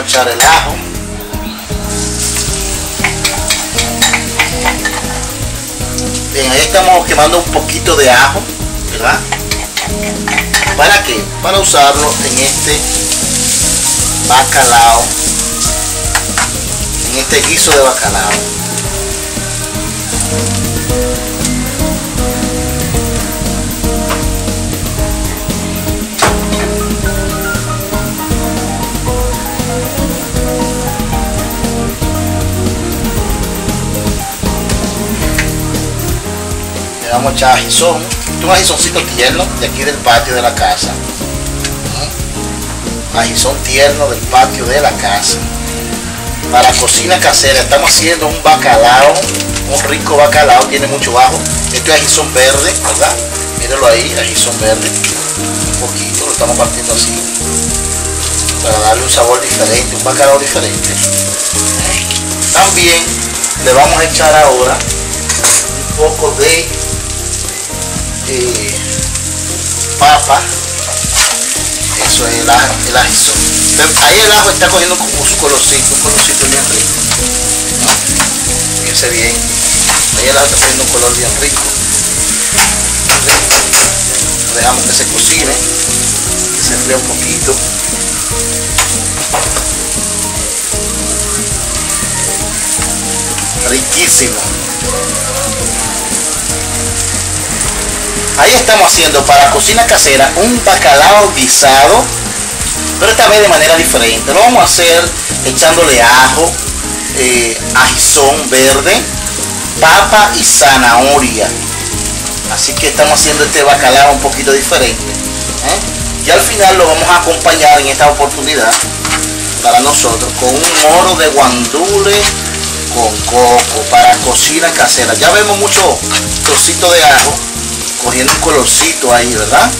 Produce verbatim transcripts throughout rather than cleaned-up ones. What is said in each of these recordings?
echar el ajo. Bien, ahí estamos quemando un poquito de ajo, ¿verdad? ¿Para qué? Para usarlo en este bacalao, en este guiso de bacalao. Le vamos a echar ajizón, un ajizoncito tierno de aquí del patio de la casa. Ajizón tierno del patio de la casa. Para cocina casera estamos haciendo un bacalao, un rico bacalao, tiene mucho ajo. Esto es ajizón verde, ¿verdad? Mírenlo ahí, ajizón verde. Un poquito, lo estamos partiendo así. Para darle un sabor diferente, un bacalao diferente. También le vamos a echar ahora un poco de Eh, papa. Eso es el, ajo, el ajizón. Ahí el ajo está cogiendo como su colorcito, un colorcito bien rico, ¿no? Fíjense bien, ahí el ajo está cogiendo un color bien rico. Lo dejamos que se cocine, que se enfríe un poquito. Riquísimo. Ahí estamos haciendo para cocina casera un bacalao guisado, pero esta vez de manera diferente. Lo vamos a hacer echándole ajo, eh, ajizón verde, papa y zanahoria. Así que estamos haciendo este bacalao un poquito diferente, ¿eh? Y al final lo vamos a acompañar en esta oportunidad para nosotros con un moro de guandule con coco para cocina casera. Ya vemos mucho trocito de ajo cogiendo un colorcito ahí, ¿verdad?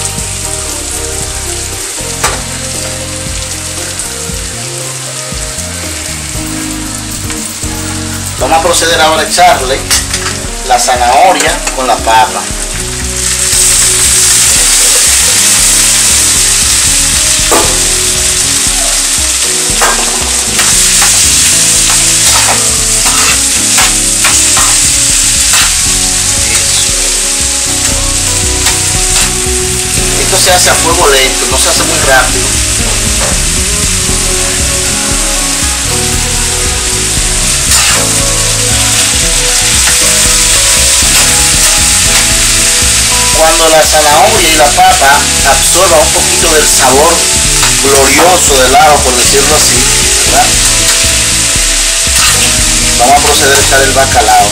Vamos a proceder ahora a echarle la zanahoria con la papa. Esto se hace a fuego lento, no se hace muy rápido. Cuando la zanahoria y la papa absorban un poquito del sabor glorioso del ajo, por decirlo así, ¿verdad? Vamos a proceder a echar el bacalao.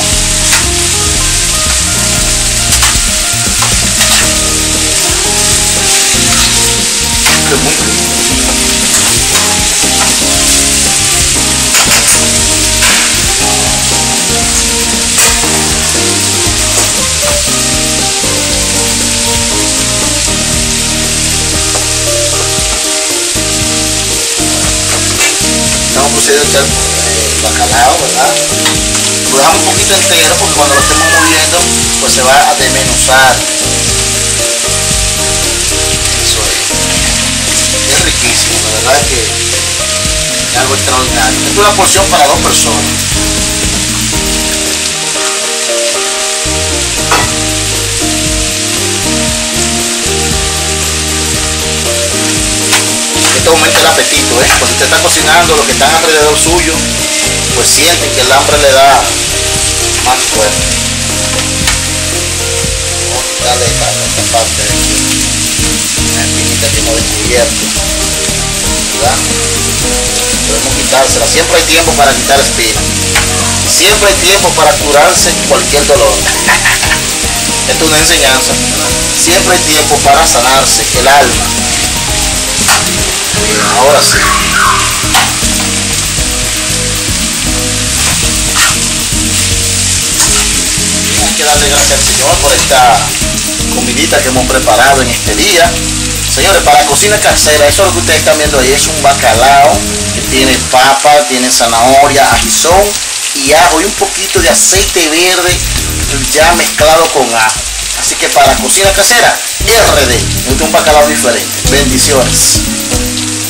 Esto es muy rico. Vamos a proceder a echar el bacalao, ¿verdad? Lo dejamos un poquito entero porque cuando lo estemos moviendo pues se va a desmenuzar. Eso es. Es riquísimo, la verdad es que es algo extraordinario. Esto es una porción para dos personas. Esto aumenta el apetito, ¿eh? Cuando usted está cocinando, los que están alrededor suyo pues sienten que el hambre le da más fuerte. Vamos a quitarle esta, esta parte de aquí, una espinita que hemos descubierto, ¿verdad? Podemos quitársela. Siempre hay tiempo para quitar espinas, siempre hay tiempo para curarse cualquier dolor. Esto es una enseñanza. Siempre hay tiempo para sanarse el alma. Bien, ahora sí. Hay que darle gracias al Señor por esta comidita que hemos preparado en este día. Señores, para cocina casera, eso es lo que ustedes están viendo ahí, es un bacalao que tiene papa, tiene zanahoria, ajizón y ajo y un poquito de aceite verde ya mezclado con ajo. Así que para cocina casera, R D, este es un bacalao diferente. Bendiciones.